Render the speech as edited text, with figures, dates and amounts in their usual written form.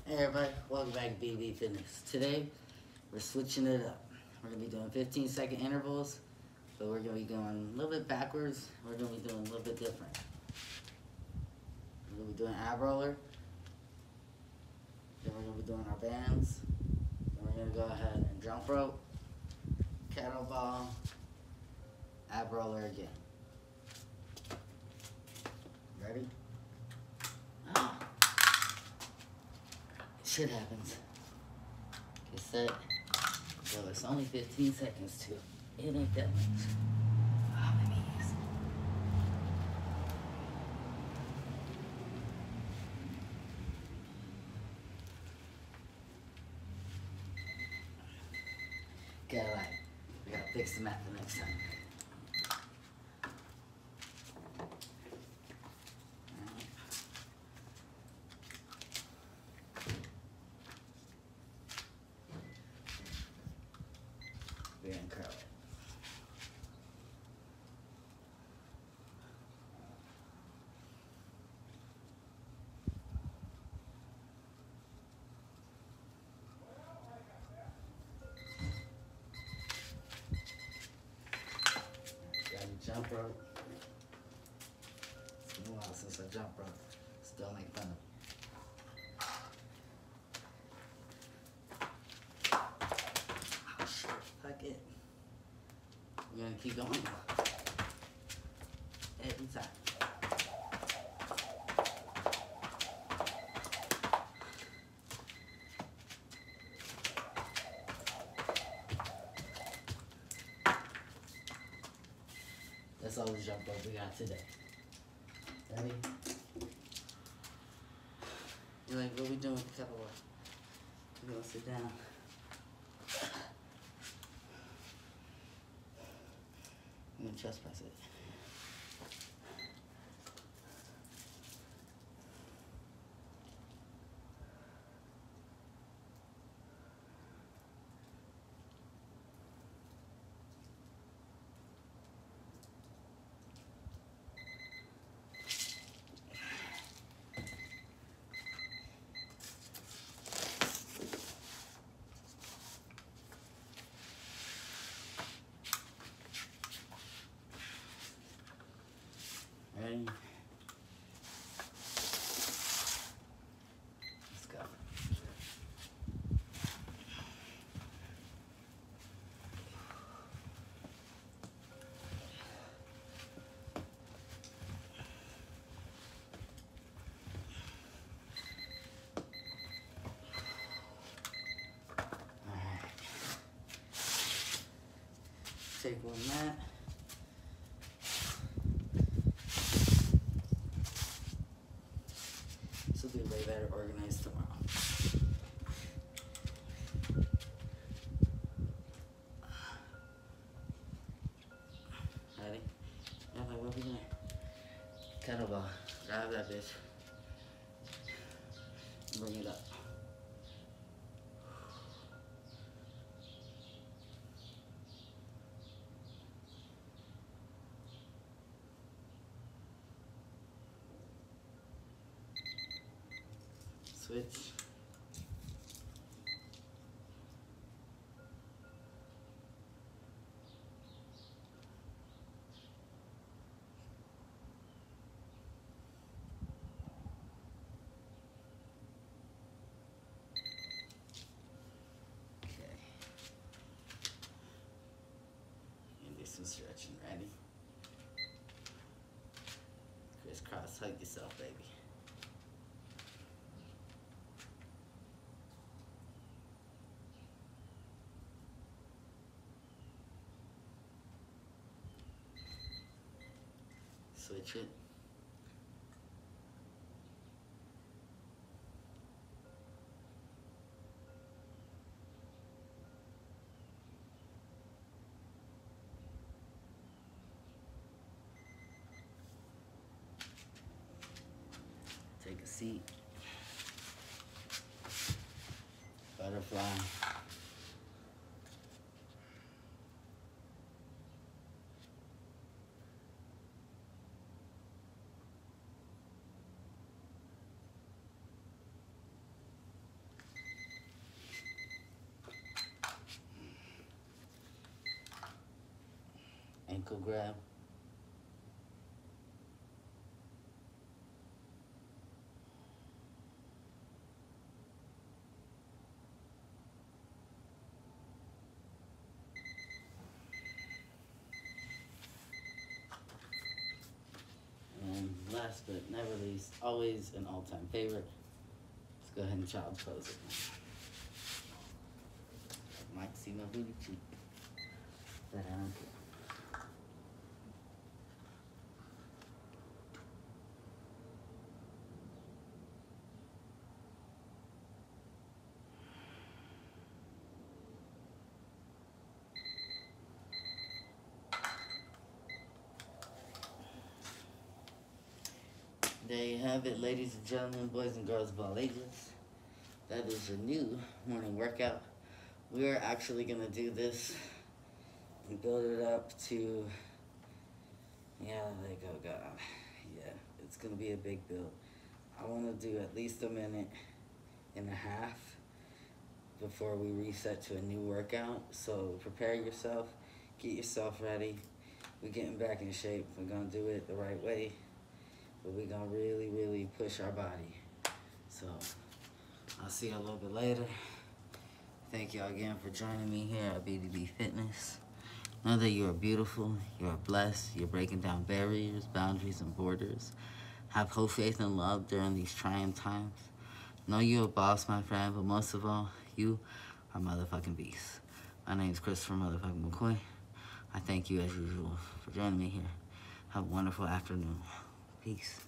Hey everybody, welcome back to BB Fitness. Today, we're switching it up. We're going to be doing 15-second intervals, but we're going to be going a little bit backwards. We're going to be doing a little bit different. We're going to be doing ab roller, then we're going to be doing our bands, then we're going to go ahead and jump rope, kettlebell, ab roller again. Ready? Shit happens. Get set. Well, it's only 15 seconds too. It ain't that much. Ah, my knees. We gotta fix the mat the next time. We're gonna curl it. Got your jump rope. It's been a while since I jump rope. Still make fun of me. Oh shit, fuck it. We're gonna keep going. Every time. That's all the jump rope we got today. Ready? You're like, what are we doing with the kettlebell? We're gonna sit down. I'm gonna chest press it. Ready? Let's go. Alright. Take one mat. This will be way better organized tomorrow. Ready? Yeah, like, what we doing? Kettlebell. Grab that bitch. Bring it up. Switch. Okay. And do some stretching. Ready? Crisscross, hug yourself, baby. Switch it. Take a seat. Butterfly. ankle grab. And last but never least, always an all-time favorite. Let's go ahead and child's pose it. Might see my booty cheek. But I don't care. There you have it, ladies and gentlemen, boys and girls of all ages. That is a new morning workout. We are actually going to do this and build it up to, yeah, there you go, yeah, it's going to be a big build. I want to do at least a minute and a half before we reset to a new workout. So prepare yourself, get yourself ready. We're getting back in shape. We're going to do it the right way. But we're gonna really push our body. So I'll see you a little bit later. Thank y'all again for joining me here at BDB Fitness. Know that you are beautiful, you are blessed, you're breaking down barriers, boundaries, and borders. Have hope, faith, and love during these trying times. Know you're a boss, my friend, but most of all, you are motherfucking beast. My name is Christopher motherfucking McCoy. I thank you as usual for joining me here. Have a wonderful afternoon. Peace.